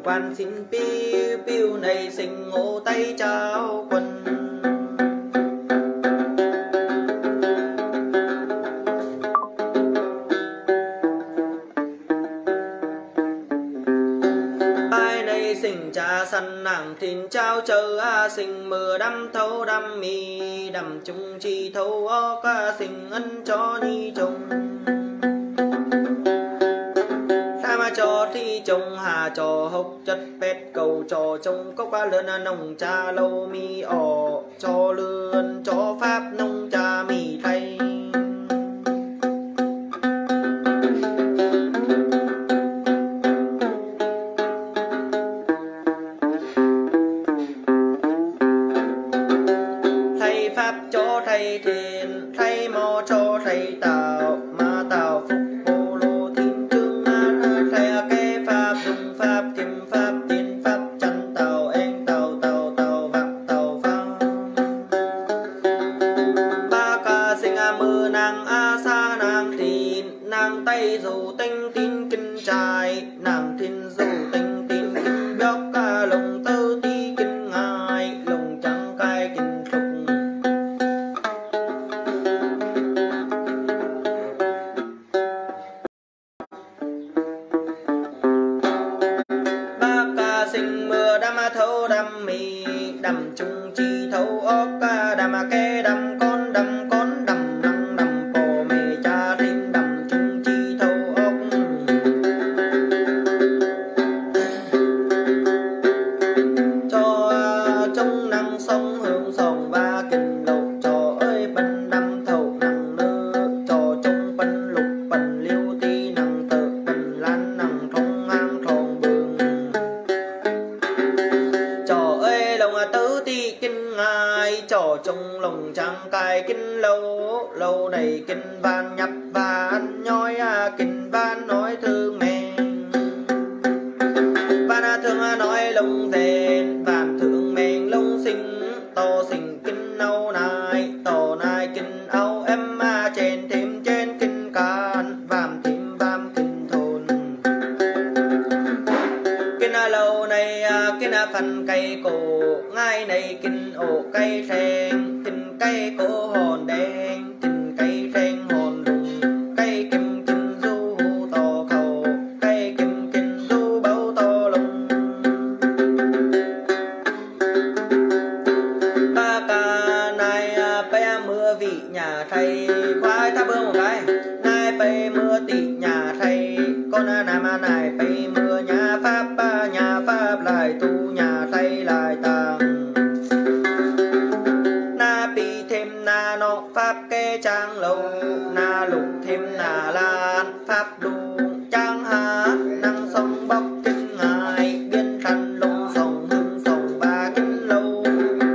quan xin piu piu này sinh ngộ tay trao quân. Sinh cha săn nàng thìn trao chờ sinh mưa đâm thâu đâm mi đâm chung chi thâu ca sinh ân cho ni chồng. Tham cho thi chồng hà cho hốc chất pet cầu cho trông cốc lớn nồng cha lâu mi ỏ cho lươn cho pháp nông cha mi thay. Thầy thiền thầy mò cho thầy tạo mà tạo phục bồ lô thiên chương thầy kế pháp dùng pháp kiếm pháp tiên pháp chân tạo anh tạo tạo tạo bạc tạo pháp ba ca sinh mưa nàng sa nàng thìn nàng tay dù tinh tin kinh trai nàng thìn dù tinh tin kinh bióc lồng tơ ti kinh ngài lồng trắng cai kinh thục. Sinh mưa đâm thâu đâm mì đâm chung chi thâu ốc đâm kê đâm con đâm năng đâm bò mì cha thêm đâm chung chi thâu ốc. Cho trong năng sông hương sông và kinh lộc cho ơi bần đâm thâu năng nơ cho trong bần lục bần liêu ti năng tự bần lan năng thông ngang thòng bường. Trò ơi lòng tứ ti kinh ngài trò trong lòng trăng cài kinh lâu lâu này kinh van nhập van nhói kinh van nói thương mẹ van thương nói lông rèn van thương mèn lông sinh to sinh kinh âu nai to nai kinh âu em trên thêm trên kinh can vam thêm vam kinh thôn kinh lâu này kinh phần cây cổ ngay này kinh ổ cây sen kinh cây cổ hòn đen kinh cây sen hòn lùng cây kim kinh du to khẩu cây kim kinh du bao to lùng ba ca này bé mưa vị nhà thầy khoai thắp hương một cái nay bé mưa tị nhà thầy con nam này bé mưa nhà pháp lại tu nhà thầy lại tàng na pi thêm na nọ pháp kê trang lâu na lục thêm na lan pháp đu trang há năng sông bóc kinh ngài biên thành lông sông hương sông ba kinh lâu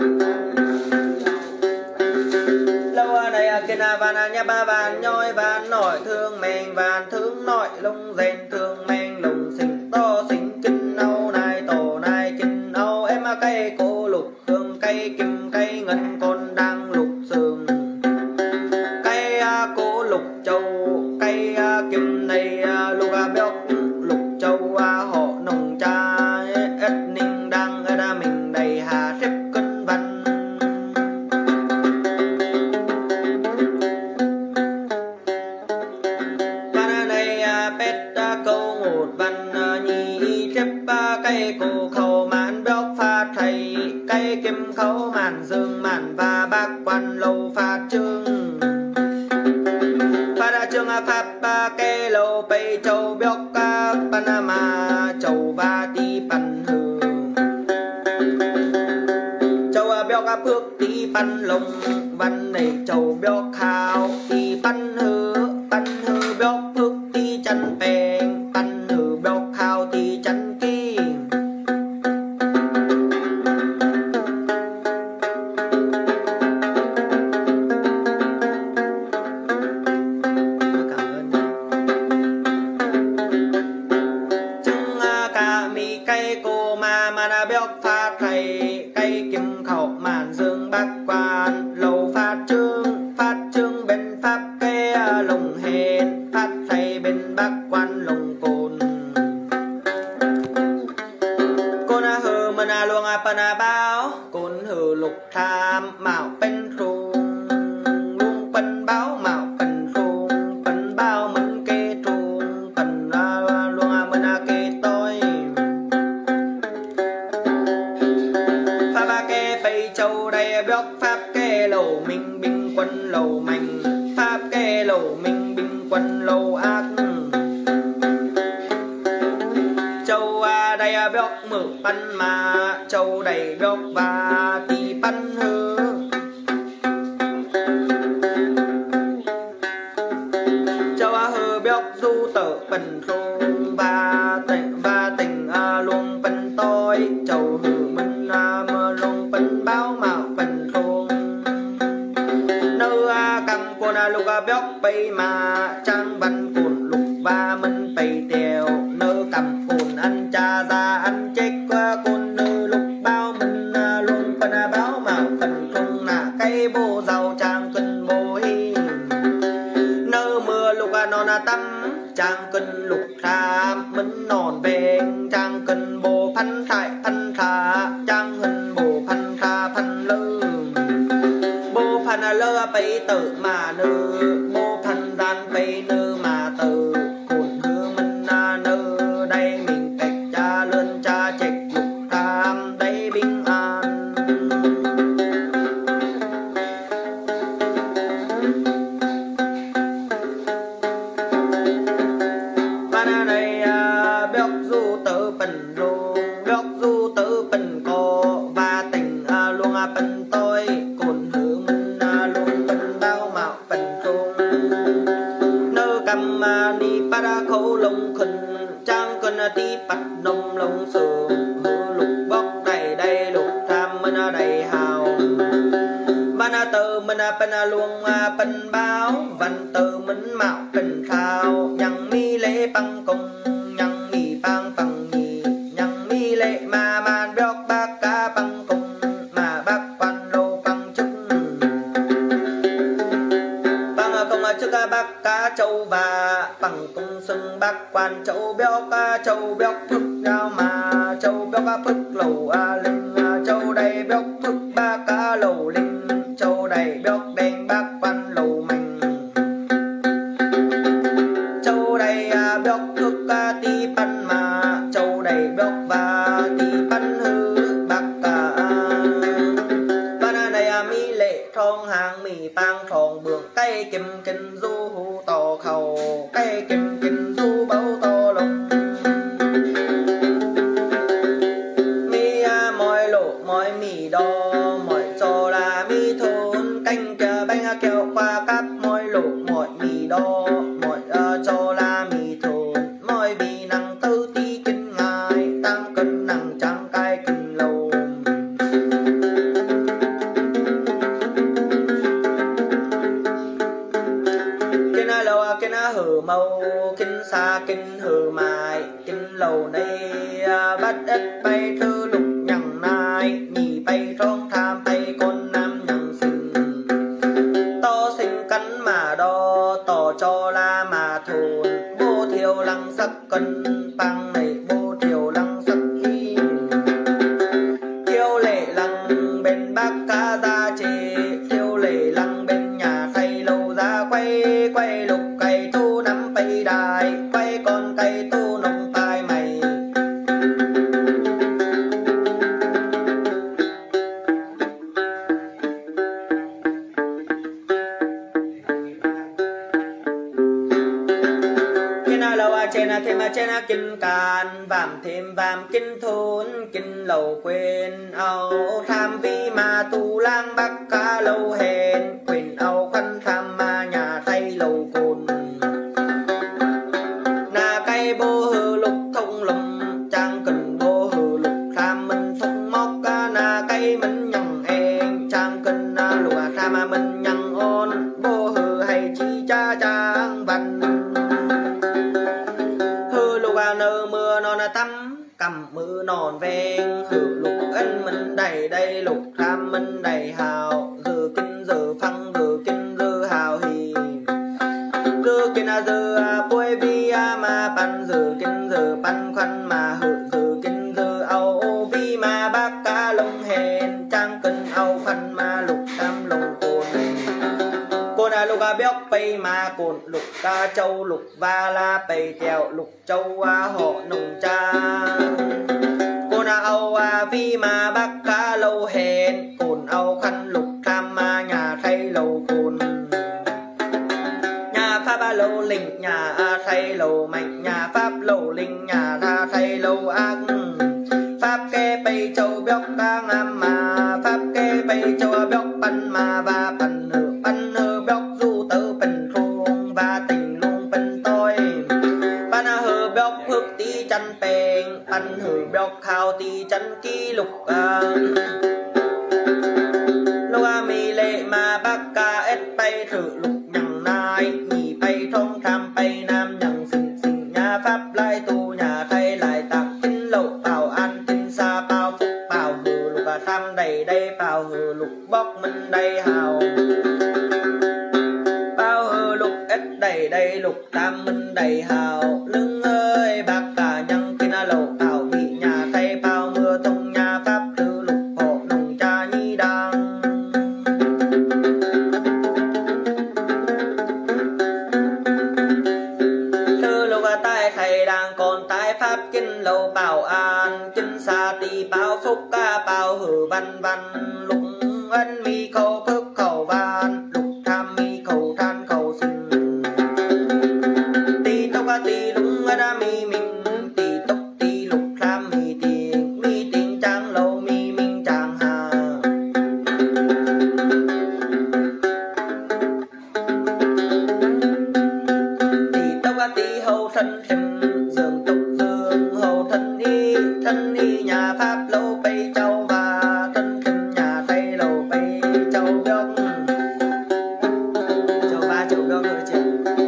lâu này kinh van nhà ba van nhoi van nội thương mèn van thương nội lông rèn thương men lông sinh to sinh kinh âu này tổ này kinh âu em cây cô lục hương cây kim cây ngân con đang lục sườn cây cô lục châu cây kim này lục béo lục châu họ nồng cha ết ninh đang ra mình đầy hà xếp cân văn văn này pet câu một văn nhị xếp cây cô khâu màn béo pha thầy cây kim khâu màn dương màn và bác quan lâu pha trương pha đa trương pháp cây lâu bay châu béo Panama châu va ti pan hư châu béo phước ti pan lông văn này châu béo khao ti pan hư béo phước ti chân bèn pan hư béo khao ti chân ki cây cô mà béo pha thầy cây kim khẩu màn dương bác quan lâu phát trương bên pháp cây lồng hên phát thầy bên bác quan lồng cồn côn hừ mình luông pan báo côn hừ lục tham mạo bên ruộng luông pan báo mạo bên ruộng pan báo mình kê ruộng pan luông mình kê tôi pha ba kê bay châu đây bióc pháp kê lầu mình binh quân lầu mạnh pháp kê lầu mình binh quân lầu ác châu đây bióc mở pan mà châu đầy bióc và tì pan hư châu hư bióc du tở bần rung và tình luôn bần tôi châu hư mình mơ luôn bần báo mạo bần rung nơi cầm quân lục bióc bay mà trang văn cồn lục và mình bay theo nơi cầm cồn ăn cha ra ăn chết qua cồn nơi lục bao mình luôn bần báo mạo bần rung là cây bô giàu trang cân bô hi nơi mưa lục non tâm trang cân lục ra mình nòn bền trang cân bô phanh thả trang hình bô phanh lư bô phanh lơ bay tự mà nư bô phanh gian bay nư mà tự cồn hư mình nư đây mình cách cha lươn cha chệch lục tham đây bình an ban đây bióc du tử bình ruộng bióc du tử bình cô và tình luôn bình tôi cồn hư mình luôn bình bao mạo bình ruộng nơi cầm ni para khâu lông khinh trang cân tí bắt nông lông sườn hư lục bóc đầy lục tham mình đầy hào ban từ mình bên luôn bên báo văn từ mình mạo bình khao nhằng mi lễ băng công nhằng mi băng bằng nhì nhằng mi lễ mà man bióc bác cá băng công mà bác quan lô băng chức băng công chức bác cá châu và bằng công xưng bác quan châu bióc thức nhau mà châu bióc phức lầu linh châu đầy bióc thức bác cá lầu linh châu đầy bióc đen bác quan lầu mạnh châu đầy bióc thức tí pan mà châu đầy bióc và tí pan hư bác cả ban đây mi lệ thong hàng mì pang thong bường cây kim kinh du hú tò khẩu cây kim kinh du bấu to lông mi mỏi lộ mỏi mì đo mỏi cho là mi thôn canh chờ bánh kẹo qua cắp mỏi lộ mỏi mì đo mỏi cho là mì thôn mỏi vì năng tư tí kinh ngài tăng cân năng trắng cay kinh lâu kinh lâu kinh hử mâu kinh xa kinh hử mài kinh lâu này bắt ít bay thư lục nhằng nai nhì bay rong tham bay con nam nhằng sinh to sinh cắn mà đo tỏ cho la mà thôn bô thiêu lăng sắc cân băng này bô thiêu lăng sắc hi thiêu lệ lăng bên bác cá ra chê thiêu lệ lăng bên nhà thay lâu ra quay lục cây tu nắm bay đài quay con cây tu nông tai mày trên kinh càn vàm thêm vàm kinh thôn kinh lầu quên âu tham vi mà tu lang bắc cá lâu hèn quên âu khăn tham mà nhà thay lầu cồn na cây bô hư lục thông lùm trang cần bô hư lục tham mình thông móc na cây mình nhằng em trang cần lùa tham mà mình nhằng ôn bô hư hay chi cha trang văn nơ mưa non tắm cầm mưa nòn ven hử lục ân mình đầy lục tham mình đầy hào giờ kinh giờ phăng giờ kinh giờ hào hì giờ kinh giờ bôi bi mà pan giờ kinh giờ pan khoăn mà hử giờ kinh giờ ao ca châu lục va la bầy tèo lục châu họ nồng cha cồn âu vi mà bắc ca lâu hẹn cồn âu khăn lục tham nhà thay lầu cồn nhà pháp lâu linh nhà thay lầu mạnh nhà pháp lâu linh nhà tha thay lầu ác pháp kê bầy châu béo ca ngam mà pháp kê bầy châu béo bắn mà và bắn hư béo du tơ bắn thùng và tình luôn bắn tôi bắn hư béo phước tí chân bèn bắn hư béo khao tí chân ký lục lúc mi lệ mà bác ca ết bay thử lục nhằng nai nhị bay thông tham bay nam nhằng xinh nhà pháp lại tu nhà thay lại tạc kinh lộ bảo an kinh xa bao phúc bảo hừ lục tham đầy đây bảo hừ lục bóc mình đây hào bao hừ lục ết đầy đây lục tam mình đầy hào lưng ơi bác cả nhằng kinh lộ bảo vị nhà thay bao mưa thông nhà pháp thư lục hộ nồng cha nhi đang thầy đang còn tái pháp kinh lầu bảo an kinh xa tì bảo phúc ca bảo hử văn văn lục ân mi khẩu phước khẩu van lục tham mi khẩu than khẩu sinh tì tốc tì lũng ân mi mình tì tốc tì lục tham mi tiền trang lầu mi minh trang hà tì tốc tì hậu thân dương tộc dương hậu thân y nhà pháp lâu bay châu và thân thân nhà tây lâu bay châu bióc châu ba châu bióc rồi chị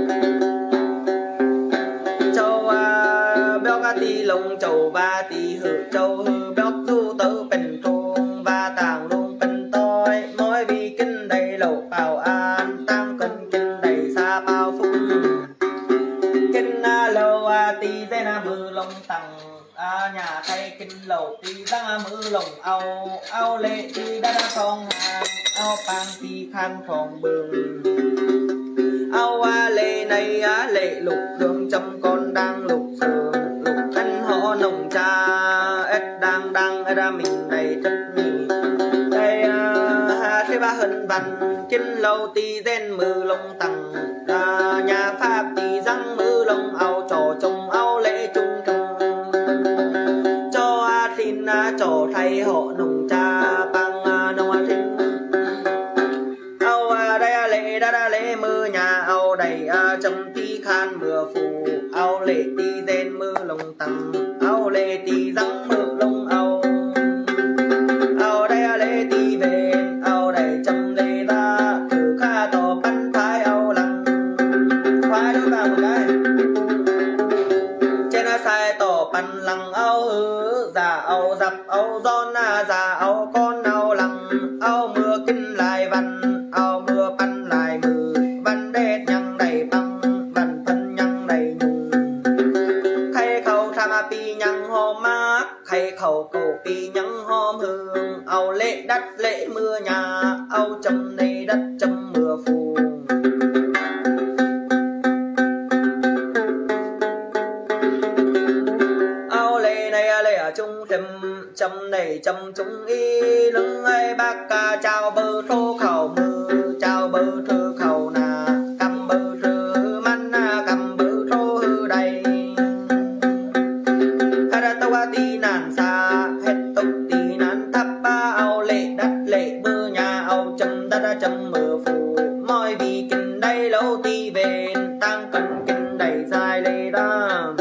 châu bióc tí lông châu ba tí hử châu hử bióc du tớ bình thùng và tàng luôn bình tôi mỗi vì kinh đầy lầu bảo an tăng cân kinh đầy xa bao phúc kinh lâu tí dê na mư lông tầng nhà thay kinh lầu tí răng mư lồng ao lệ tí đã phong hàng ao pang tí khan phòng bừng ao lệ này lệ lục hương trong con đang lục sườn lục thân họ nồng cha ết đang ra mình đầy chất nhì đây thế ba hơn văn kinh lầu tí gen mư lông tầng nhà pháp tí răng mư lông ao trò trông ao lệ trung trung cho xin trò thay họ nồng cha bằng nông thinh ao đây lệ đã lệ mưa nhà ao đầy chấm tí khan mưa phù ao lệ tí gen mư lông tầng ao lệ tí răng mư lông ao đây lệ tí về ao đầy chấm lệ ta thử kha tỏ bắn thái ao lăng khoai đôi vào một cái trên sai tỏ bắn lăng ao hứ già ao dập ao giòn già ao con ao lăng ao mưa kinh lại văn ao mưa bắn lại mưa văn đét nhăng đầy băng văn phân nhăng đầy nhung khay khẩu tham pi nhăng hôm mát khay khẩu cầu pi nhăng hôm hương ao lệ đất lệ mưa nhà ao chấm này đất chấm mưa phù ao lệ này lệ ở trung thêm chấm này chấm chúng y lưng ai bác ca chào bơ thô khẩu mưa chào bơ thơ khẩu nà cầm bơ thơ man cầm bơ thô hư đầy hara tàu tí nàn xa hết tốc tí nàn thắp ba ao lệ đất lệ mưa nhà ao chấm đất chấm mưa phù mọi vì kinh đây lâu tí về tăng cần kinh đầy dài lệ đam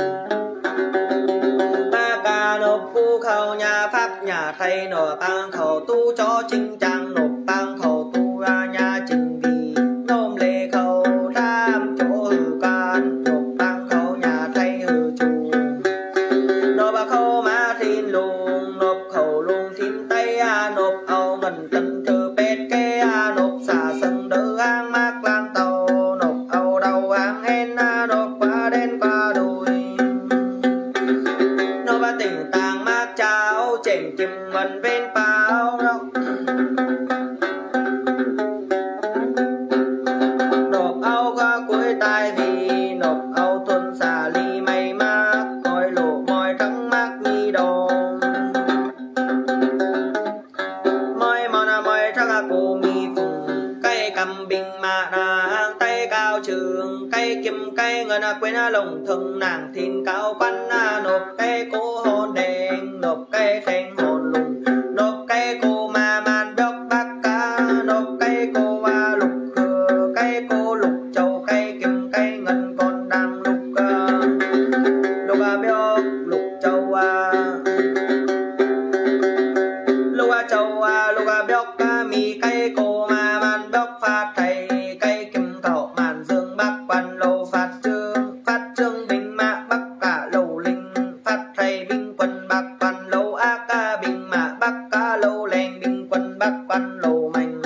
nộp phu khẩu nhà pháp nhà thầy nộp bang khẩu tu cho chính trang nộp bang khẩu tu nhà chính vì nôm lệ khẩu tham chỗ hư can nộp bang khẩu nhà thầy hư chủ nộp khẩu má thiên luồng nộp khẩu luồng thiên tây nộp âu ngân tân thư bết kê nộp xả sân đỡ hang mát lang tàu nộp âu đầu hang hen nộp qua đen qua đùi nộp tỉnh tàng mát cháo chèn kim ngân bên bao nộp áo qua cuối tai vì cây ngân quên lồng thừng nàng thìn cao quan nộp cây cô hồn đèn nộp cây thành hồn lùng nộp cây cô mà man đốc bắc ca nộp cây cô lục cây cô lục châu cây kim cây ngân còn đang lục biếu lục châu lục châu lục biếu mi cây cô mà man đốc phát thầy cây kim thọ màn dương bắc quan lâu phát trương binh mã bắc cả lâu linh phát thầy binh quân bắc quan lâu ác binh mã bắc cả lâu leng binh quân bắc quan lâu mạnh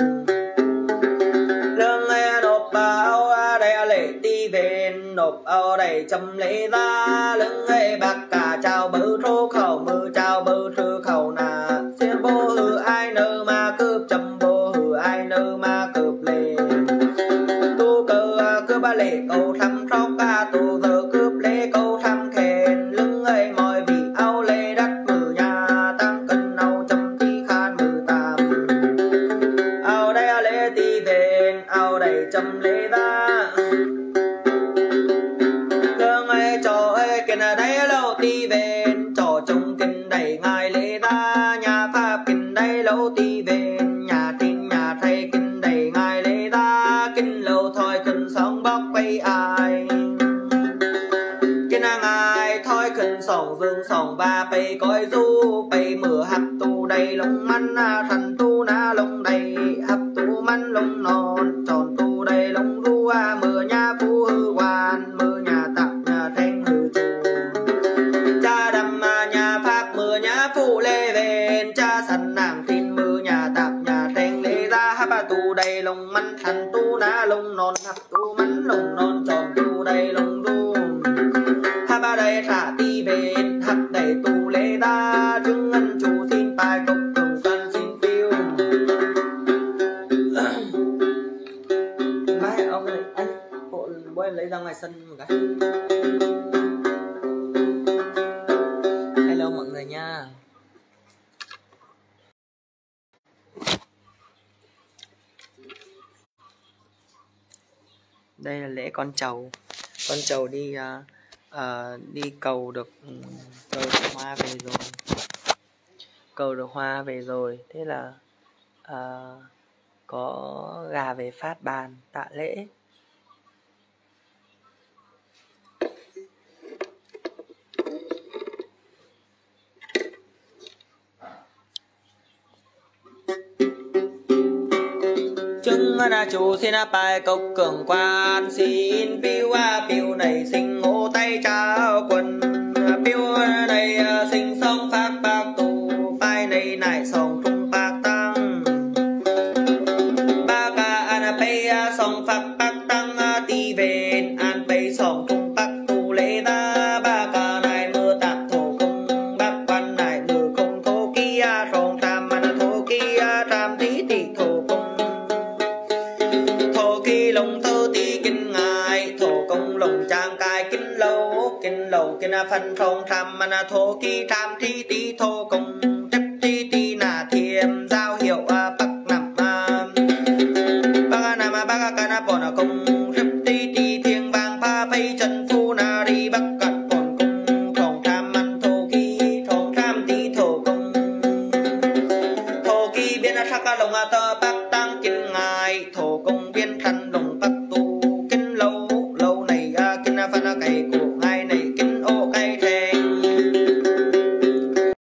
lương nộp áo đây lễ ti về nộp áo đây chấm lễ ra lưng bạc cả chào bự thô khẩu mư chào bự thư khẩu nà xiên bô hư ai nơ mà cướp chấm bô hư ai nơ mà cướp lệ tu cơ ba lệ cầu thăm sóc tu giờ cướp lễ cầu thăm khen lưng mọi vị áo lê đắt mừ nhà tăng cân áo chấm tí khan mừ tàm áo đây lễ ti về áo đây chấm lễ ra lương cho kiên đây lâu ti về cho chung kinh đầy ngài lễ ra nhà pháp kinh đây lâu ti về nhà tin nhà thầy kinh đầy ngài lễ ra kinh lâu thôi kinh sóng bóc bay ai kinh ngài thôi kinh sòng dương sòng ba bay coi du bay mưa hấp tu đầy lông mắn thành tu na lông đầy hấp tu mắn lông non tròn tu đầy lông du mưa nhà phú hư hoàn mưa nhà tặng nhà thanh hư trù cha đầm nhà pháp mưa nhà phụ lê về cha sẵn nàng tin mưa nhà tặng nhà thanh lê ra hấp tu đầy lông mắn thành tu na lông non hấp tu mắn lông non tròn tu đầy lông du hấp đây thả ti về hấp đầy tu lê ra chứng ân chủ xin bài cục cùng cân xin tiêu mai ông này anh bộ bố em lấy ra ngoài sân một cái. Hello mọi người nha. Đây là lễ con trầu đi đi cầu được hoa về rồi, cầu được hoa về rồi, thế là có gà về phát bàn tạ lễ. Chứng là chủ xin bài cốc cường quan xin piu này sinh ngô tay trao quần piu này sinh song phát bạc tù bài này nải song tung bạc tăng ba ca an bay song phát bạc tăng ti về an bay song tung bạc tù lễ ta ba ca này mưa tạm thổ công bác quan này mưa không thô kia rong tham an thô kia tham tí thổ công lồng thơ ti kinh ngài thổ công lồng trang cai kinh lâu kinh phân thong tham mana thổ ki tham thi ti thổ công chấp ti na thiềm giao hiệu bắc nằm bác cana bọn công chấp ti thiêng vàng pha phay chân phu na đi bắc cận bọn công thong tham man thổ ki thong tham ti thổ công thổ ki biên sắc lồng tơ bắc tăng kinh ngài thổ công biên thành lồng bắc